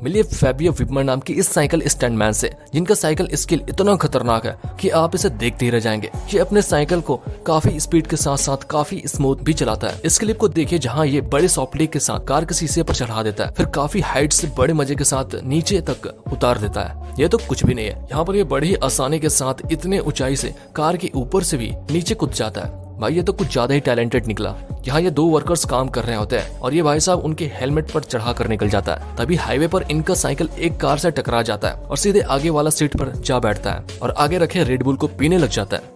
मिलिए फैबियो विपमन नाम की इस साइकिल स्टंटमैन से, जिनका साइकिल स्किल इतना खतरनाक है कि आप इसे देखते ही रह जाएंगे। ये अपने साइकिल को काफी स्पीड के साथ साथ काफी स्मूथ भी चलाता है। इस क्लिप को देखिए जहाँ ये बड़े सॉफ्टली के साथ कार के शीशे पर चढ़ा देता है, फिर काफी हाइट से बड़े मजे के साथ नीचे तक उतार देता है। ये तो कुछ भी नहीं है, यहाँ पर ये बड़ी ही आसानी के साथ इतने ऊंचाई से कार के ऊपर से भी नीचे कूद जाता है। भाई ये तो कुछ ज्यादा ही टैलेंटेड निकला। यहाँ ये 2 वर्कर्स काम कर रहे होते हैं और ये भाई साहब उनके हेलमेट पर चढ़ा कर निकल जाता है। तभी हाईवे पर इनका साइकिल एक कार से टकरा जाता है और सीधे आगे वाला सीट पर जा बैठता है और आगे रखे रेड बुल को पीने लग जाता है।